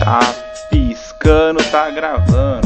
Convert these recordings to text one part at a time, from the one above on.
Tá piscando, tá gravando.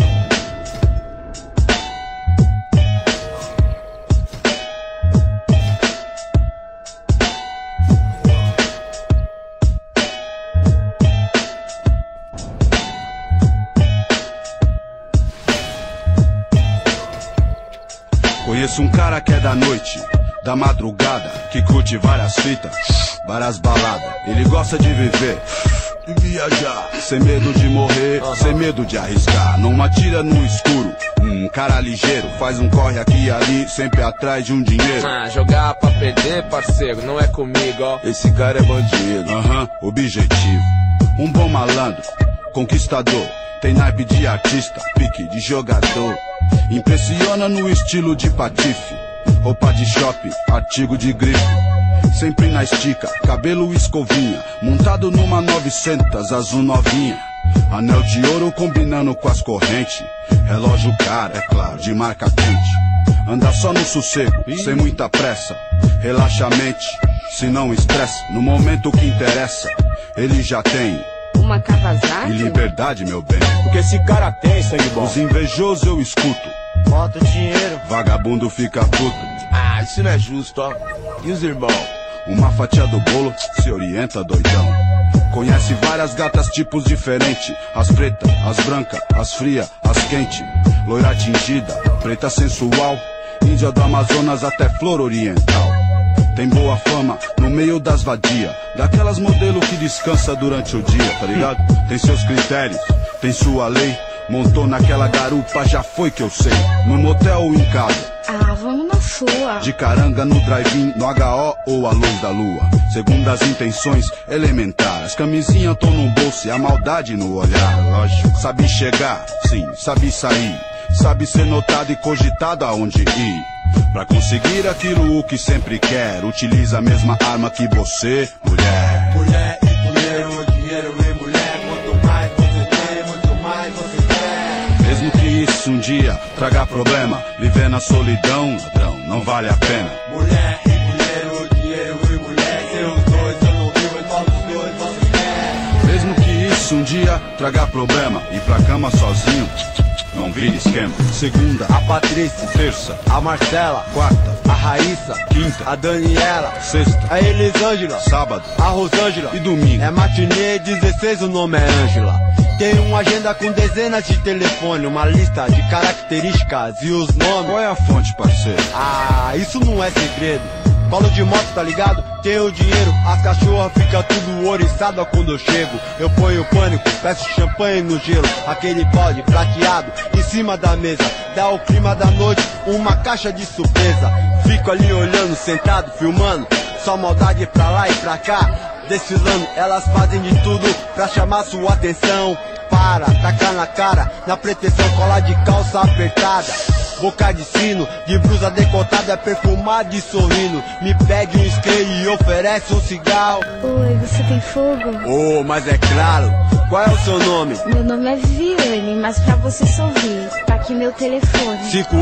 Conheço um cara que é da noite, da madrugada, que curte várias fitas, várias baladas. Ele gosta de viver, de viajar, sem medo de morrer, sem medo de arriscar. Não atira no escuro, um cara ligeiro, faz um corre aqui e ali, sempre atrás de um dinheiro. Jogar pra perder, parceiro, não é comigo, ó. Esse cara é bandido, objetivo. Um bom malandro, conquistador, tem naipe de artista, pique de jogador. Impressiona no estilo de patife, roupa de shopping, artigo de grife. Sempre na estica, cabelo escovinha, montado numa 900 azul novinha. Anel de ouro combinando com as correntes, relógio caro, é claro, de marca quente. Anda só no sossego, sem muita pressa, relaxa a mente, se não estressa. No momento que interessa, ele já tem uma Kawasaki? E liberdade, meu bem. O que esse cara tem, sangue bom? Os invejosos eu escuto, bota dinheiro, vagabundo fica puto. Isso não é justo, ó. E os irmãos? Uma fatia do bolo, se orienta, doidão. Conhece várias gatas, tipos diferentes. As pretas, as brancas, as frias, as quentes. Loira tingida, preta sensual, índia do Amazonas até flor oriental. Tem boa fama no meio das vadias, daquelas modelo que descansa durante o dia, tá ligado? Tem seus critérios, tem sua lei. Montou naquela garupa, já foi que eu sei. No motel ou em casa? Vamos na sua. De caranga no drive-in, no HO ou a luz da lua. Segundo as intenções elementares, camisinha tô no bolso e a maldade no olhar. Lógico. Sabe chegar, sim, sabe sair. Sabe ser notado e cogitado aonde ir. Pra conseguir aquilo o que sempre quer, utiliza a mesma arma que você, mulher. Mulher e dinheiro, dinheiro e mulher. Quanto mais você tem, muito mais você quer. Mesmo que isso um dia traga problema, viver na solidão, ladrão, não vale a pena. Mulher e dinheiro, dinheiro e mulher. Seus dois eu não vivo, qual dos dois você quer? Mesmo que isso um dia traga problema, ir pra cama sozinho não vira esquema. Segunda, a Patrícia. Terça, a Marcela. Quarta, a Raíssa. Quinta, a Daniela. Sexta, a Elisângela. Sábado, a Rosângela. E domingo é matinê 16, o nome é Ângela. Tem uma agenda com dezenas de telefone, uma lista de características e os nomes. Qual é a fonte, parceiro? Isso não é segredo. Colo de moto, tá ligado? Tenho dinheiro, as cachorras ficam tudo oriçada quando eu chego. Eu ponho pânico, peço champanhe no gelo, aquele balde prateado em cima da mesa. Dá o clima da noite, uma caixa de surpresa. Fico ali olhando, sentado, filmando, só maldade pra lá e pra cá. Desfilando, elas fazem de tudo pra chamar sua atenção. Para, tacar na cara, na pretensão, colar de calça apertada. Boca de sino, de blusa decotada, perfumada e sorrindo. Me pede um spray e oferece um cigarro. Oi, você tem fogo? Mas é claro. Qual é o seu nome? Meu nome é Viviane, mas pra você só ouvir, tá aqui meu telefone.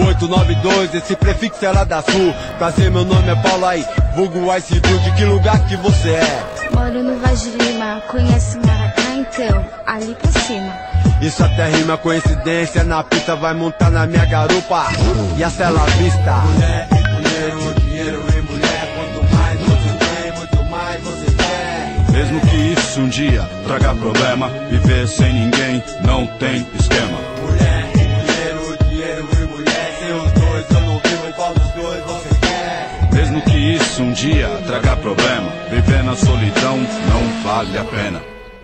5892, esse prefixo é lá da Sul. Prazer, meu nome é Paulo aí, vulgo Ice Blue. De que lugar que você é? Moro no Vaz de Lima, conhece Maracá então? Ali pra cima. Isso até rima, coincidência. Na pista vai montar na minha garupa e a cela vista. Mulher e dinheiro, dinheiro e mulher. Quanto mais você tem, muito mais você quer. Mesmo que isso um dia traga problema, viver sem ninguém não tem esquema. Mulher e dinheiro, dinheiro e mulher. Seus dois eu não vivo, qual dos dois você quer? Mesmo que isso um dia traga problema, viver na solidão não vale a pena.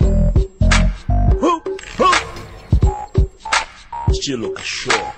Estilo cachorro.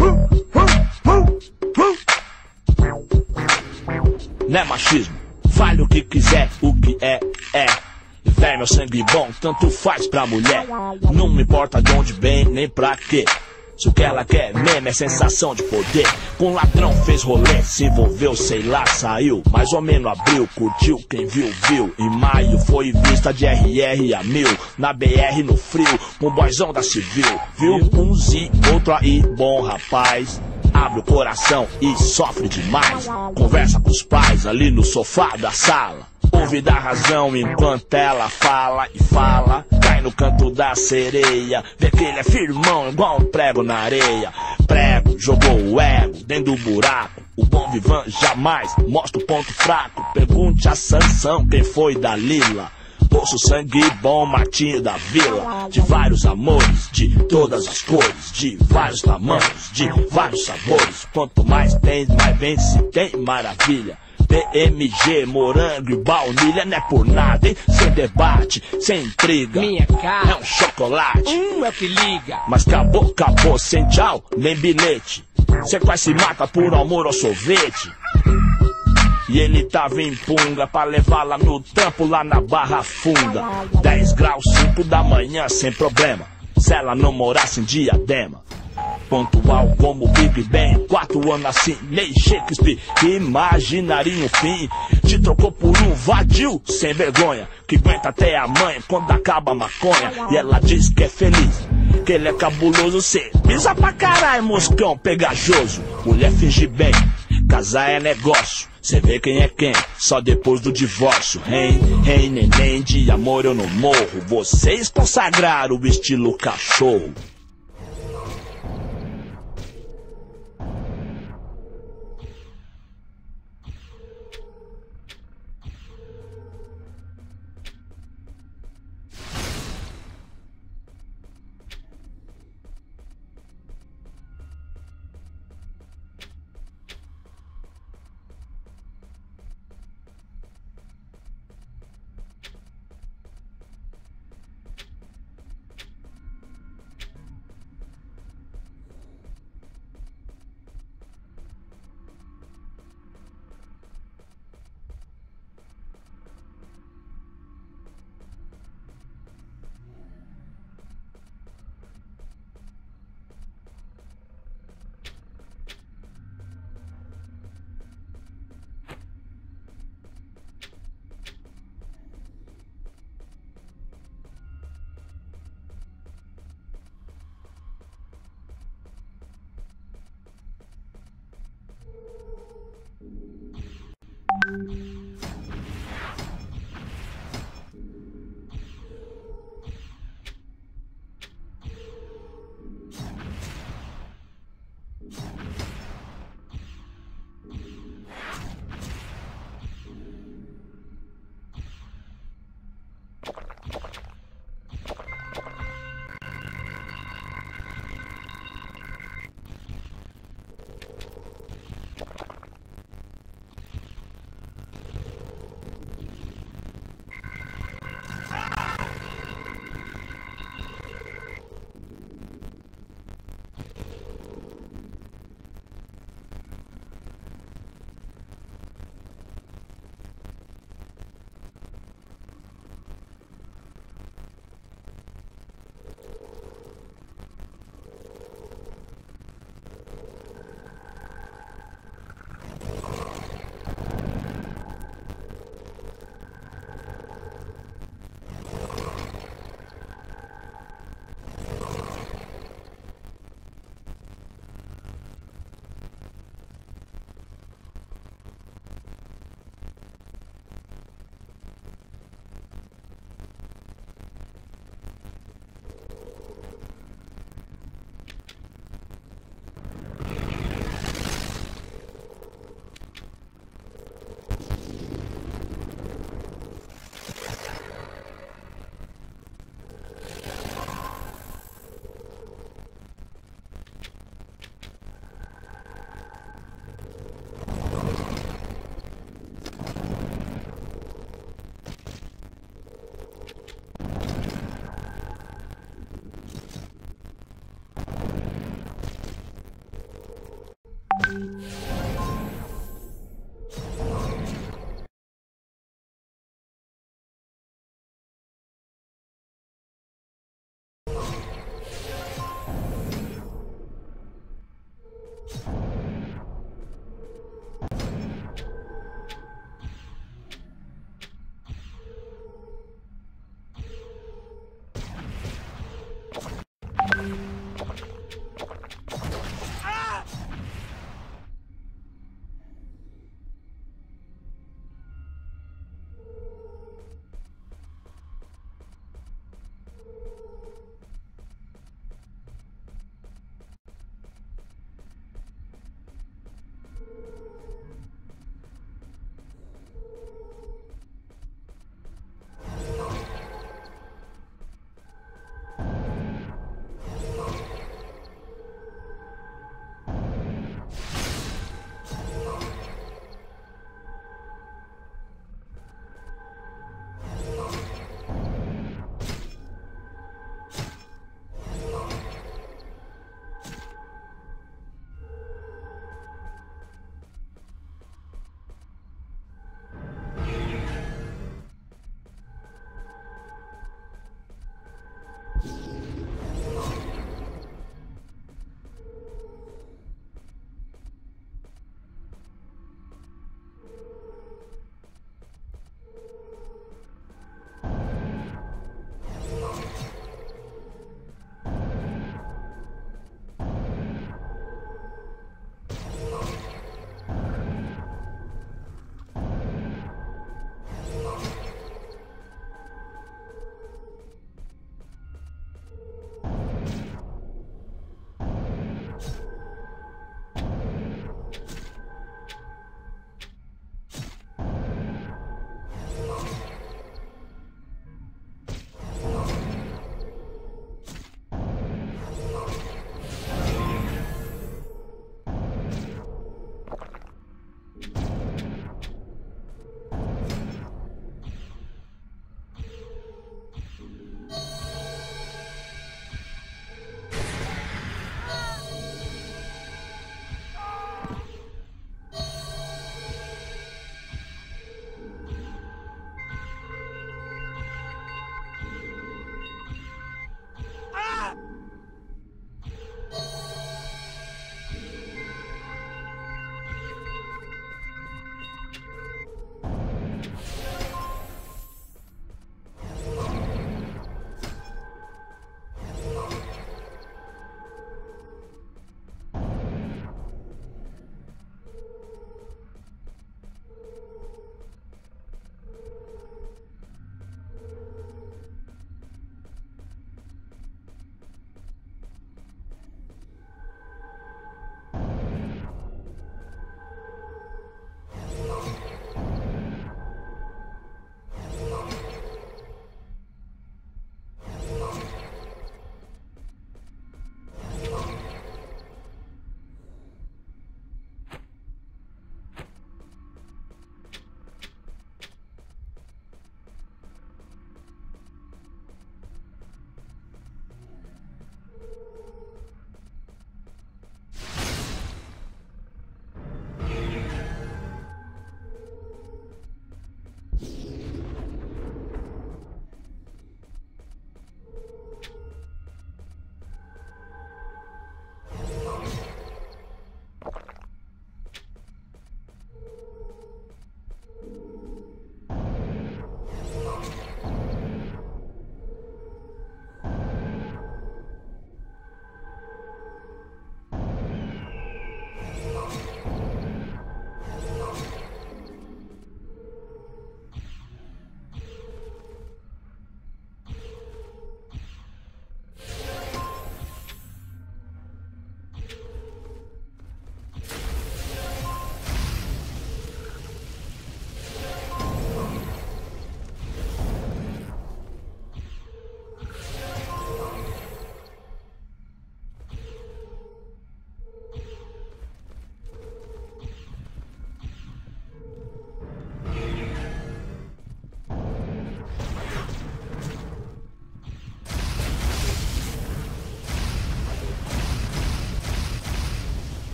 Não é machismo, fale o que quiser, o que é. Véi, meu sangue bom, tanto faz pra mulher. Não me importa de onde vem, nem pra quê. Se o que ela quer mesmo é sensação de poder. Com ladrão fez rolê, se envolveu, sei lá, saiu. Mais ou menos abril, curtiu, quem viu, viu. Em maio foi vista de RR a 1000. Na BR no frio, com boizão da civil. Viu um Z, outro aí, bom rapaz. Abre o coração e sofre demais. Conversa com os pais ali no sofá da sala. Ouve da razão enquanto ela fala e fala. Cai no no canto da sereia. Vê que ele é firmão igual um prego na areia. Prego, jogou o ego dentro do buraco. O bom vivan jamais mostra o ponto fraco. Pergunte a Sansão quem foi Dalila. Poço sangue bom, Martinho da Vila. De vários amores, de todas as cores, de vários tamanhos, de vários sabores. Quanto mais tem, mais vem se tem maravilha. PMG, morango e baunilha, não é por nada, hein? Sem debate, sem intriga. Minha cara é um chocolate. É o que liga. Mas acabou, acabou, sem tchau, nem bilhete. Cê quase se mata por amor ao sorvete. E ele tava em punga pra levar lá no trampo, lá na Barra Funda. 10 graus, 5 da manhã, sem problema. Se ela não morasse em Diadema. Pontual como Big Ben, 4 anos assim, nem Shakespeare. Imaginaria um fim. Te trocou por um vadio sem vergonha, que aguenta até amanhã quando acaba a maconha. E ela diz que é feliz, que ele é cabuloso. Cê pisa pra caralho, moscão pegajoso. Mulher finge bem, casar é negócio. Cê vê quem é quem, só depois do divórcio. Hein, hein, neném, de amor eu não morro. Vocês consagraram o estilo cachorro.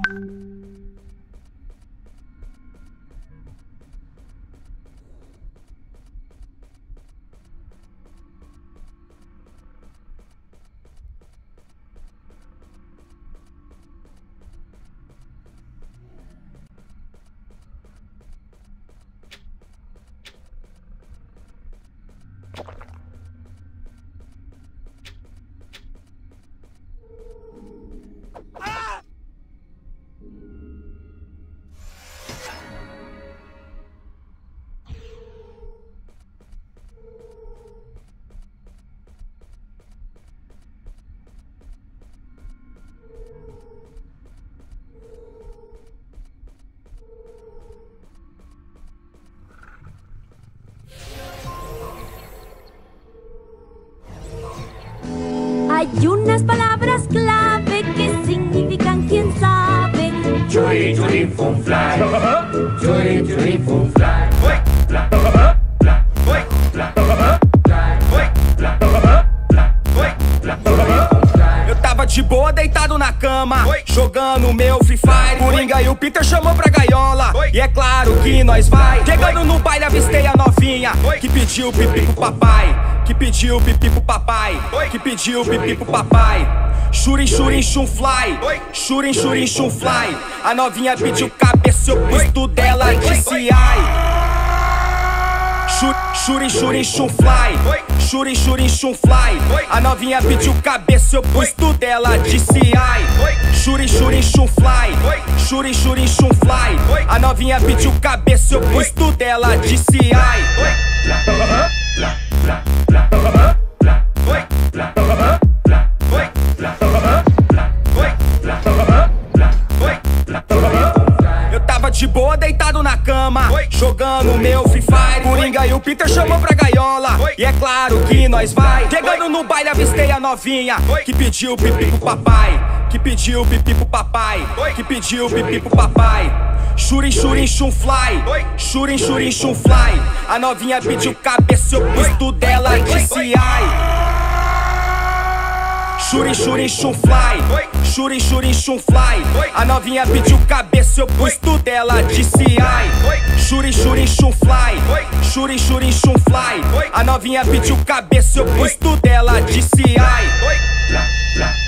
Hay unas palabras clave que significan quién sabe. Churi, churi, fun fly. Churi, churi, fun fly. Eu tava de boa deitado na cama, jogando meu Free Fire. Coringa e o Peter chamou pra gaiola, e é claro que nós vai. Chegando no baile avistei a novinha, que pediu pipi pro papai. Que pediu pipi pro papai. Que pediu pipi pro papai. Shurin, shurin, shun fly. Shurin, shurin, shun fly. A novinha pediu cabeça, eu pus tudo dela, disse ai. Shurin, shurin, shun fly. Shurin, shurin, shun fly. A novinha pediu cabeça, eu pus tudo dela, disse ai. Shurin, shurin, shun fly. Shurin, shurin, shun fly. A novinha pediu cabeça, eu pus tudo dela, disse ai. Eu tava de boa deitado na cama, jogando meu Free Fire. Coringa e o Peter chamou pra gaiola, e é claro que nós vai. Chegando no baile avistei a novinha, que pediu pipi pro papai. Que pediu pipi pro papai. Que pediu pipi pro papai. Shurin, shurin, shun fly. Shurin, shurin, shun fly. A novinha pediu cabeça, eu pus tudo dela, disse ai. Shurin, shurin, shun fly. Shurin, shurin, shun fly. A novinha pediu cabeça, eu pus tudo dela, disse ai. Shurin, shurin, shun fly. Shurin, shurin, shun fly. A novinha pediu cabeça, eu pus tudo dela, disse ai.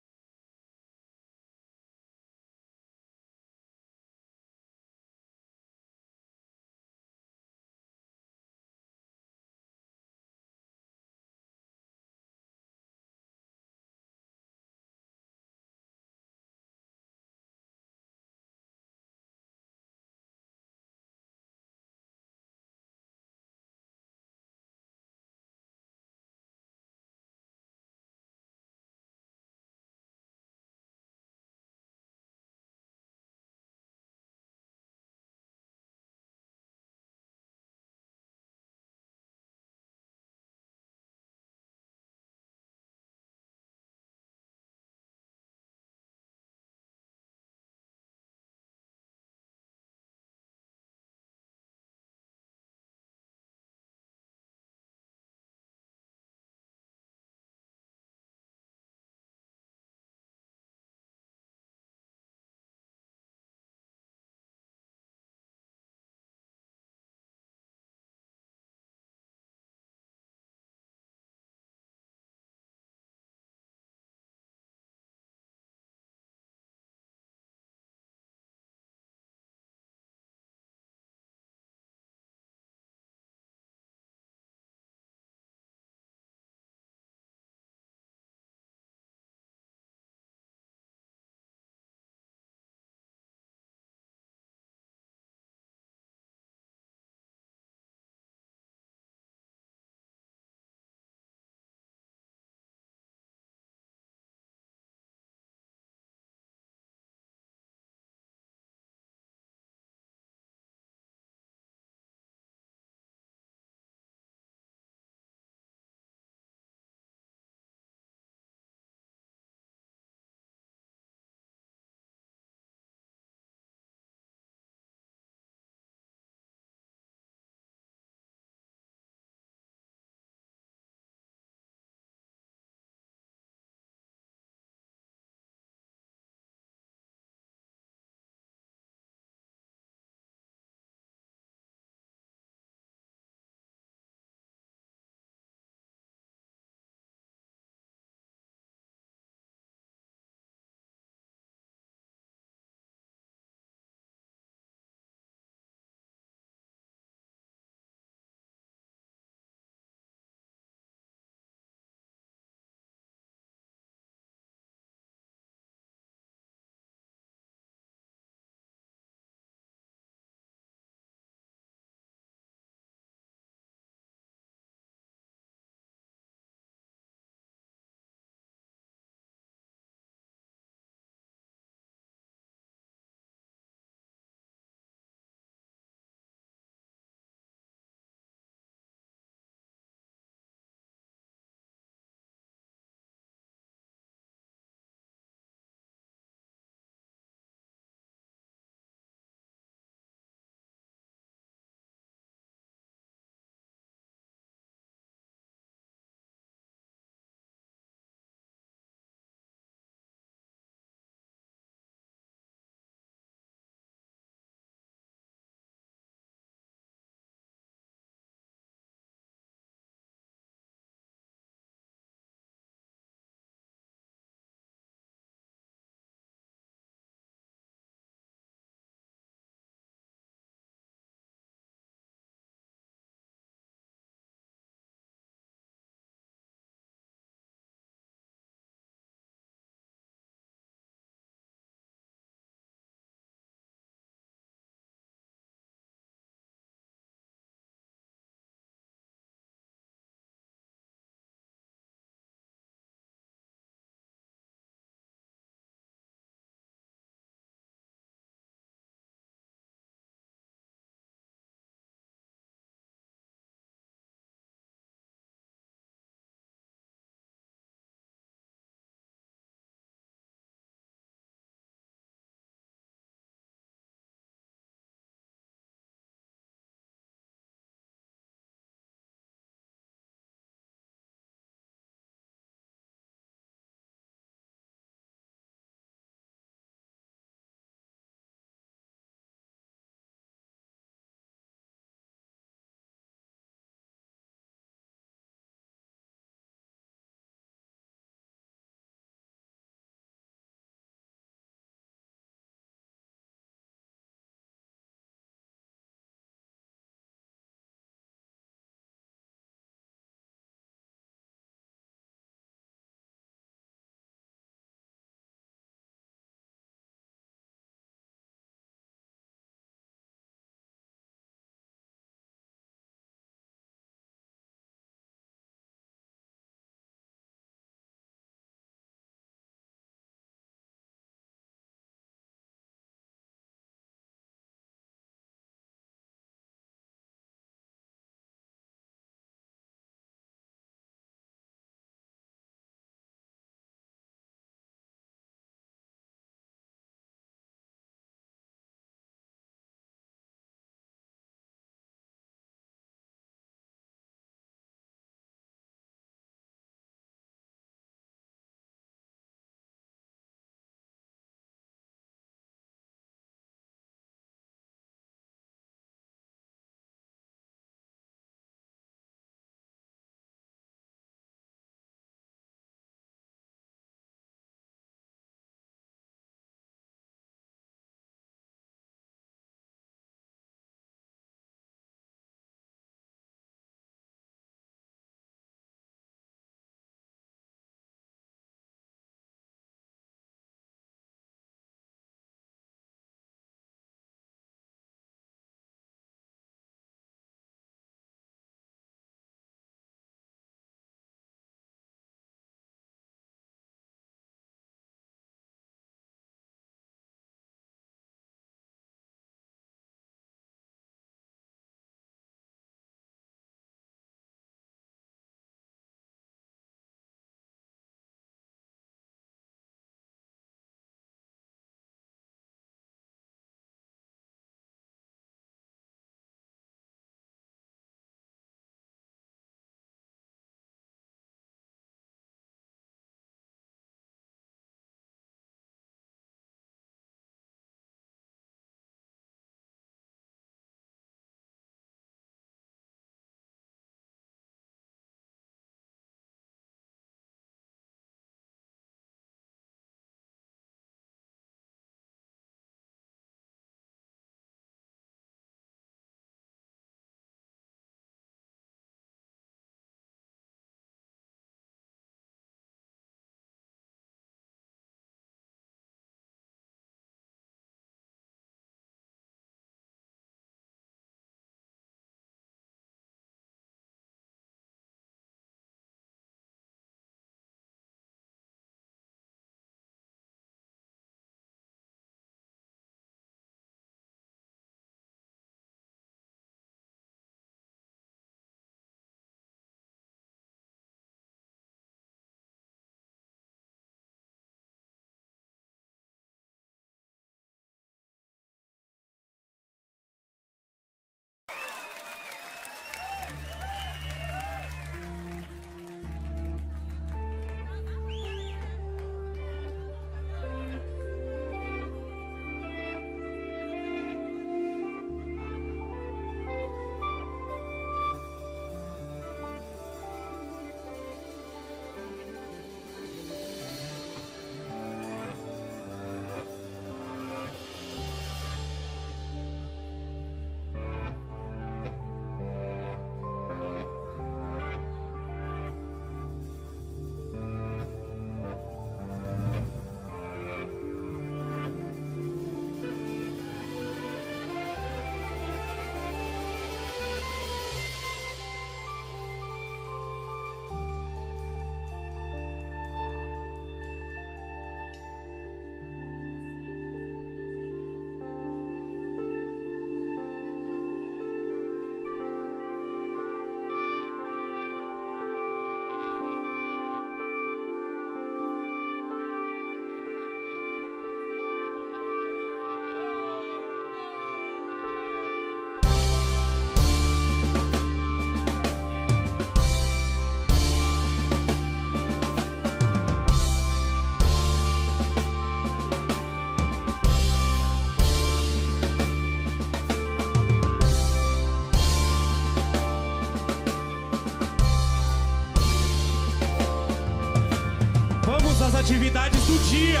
atividades do dia.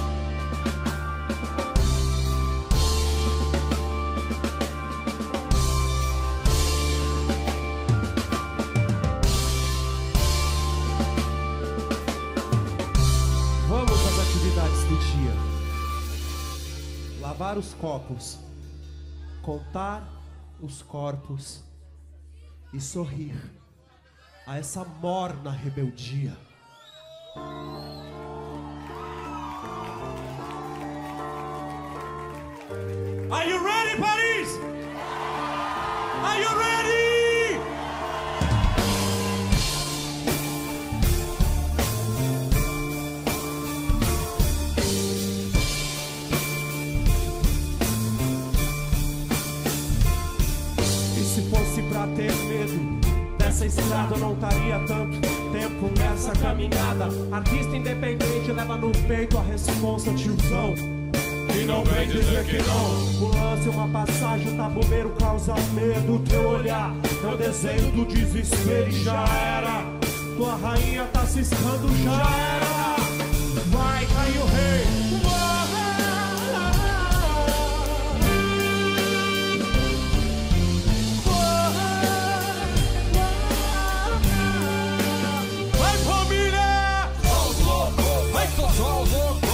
Vamos às atividades do dia. Lavar os copos, contar os corpos e sorrir a essa morna rebeldia. Are you ready, Paris? Are you ready? E se fosse pra ter medo dessa estrada, eu não estaria tanto tempo nessa caminhada. Artista independente leva no peito a responsa, tiozão, e não vem dizer que não. O lance é uma passagem, o tabuleiro causa medo. Teu olhar é o desenho do desespero e já era. Tua rainha tá ciscando, já era. Vai cair o rei. Vai família! Vai só louco!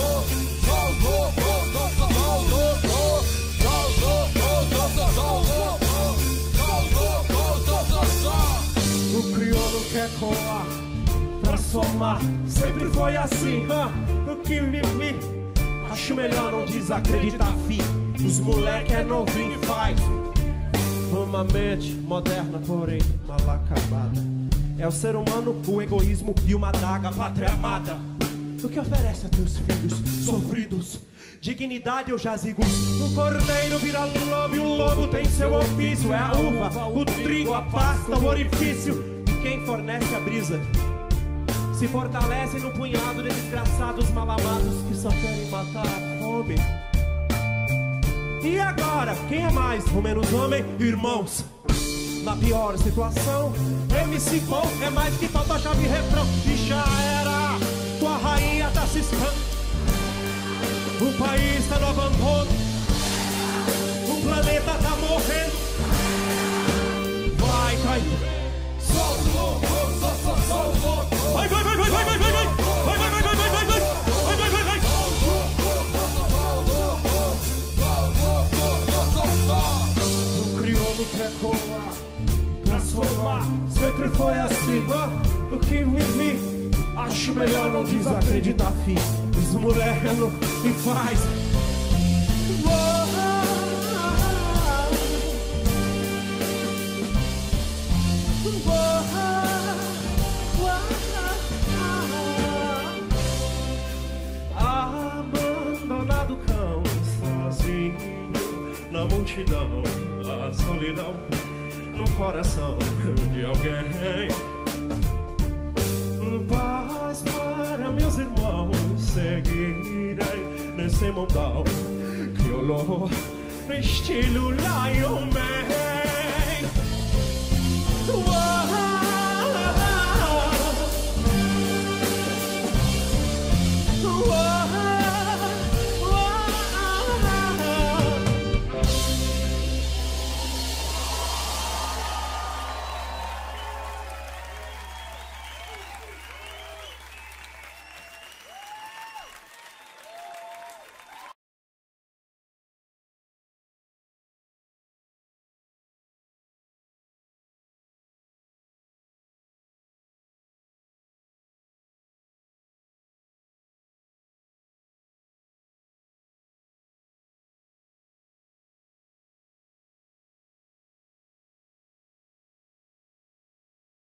O crioulo quer colar pra somar, sempre foi assim, o que vivi. Acho melhor não desacreditar, fi. Os moleque é novinho e faz uma mente moderna, porém mal acabada. É o ser humano, o egoísmo e uma daga, a pátria amada. O que oferece a teus filhos sofridos? Dignidade ou jazigo? O cordeiro vira lobo e o lobo tem seu ofício. É a uva, o trigo, a pasta, o orifício. E quem fornece a brisa se fortalece no punhado de desgraçados mal amados que só querem matar a fome. E agora, quem é mais ou menos homem? Irmãos, na pior situação, MC Bom é mais que falta chave e refrão. E já era, tua rainha tá ciscando. O país tá no abandono, o planeta tá morrendo. Vai cair. Só o louco, só o louco. Vai, vai, vai, vai, vai, vai, vai, vai, vai, vai, vai, vai, vai, vai, vai, vai, vai, vai. O crioulo quer colar, transformar, sempre foi assim, o que vivi. Acho melhor não desacreditar, fi. Os moleque não me faz. Abandonado cão, sozinho na multidão, a solidão no coração de alguém. Paz para meus irmãos seguirem nesse mundão crioulo, no estilo lion.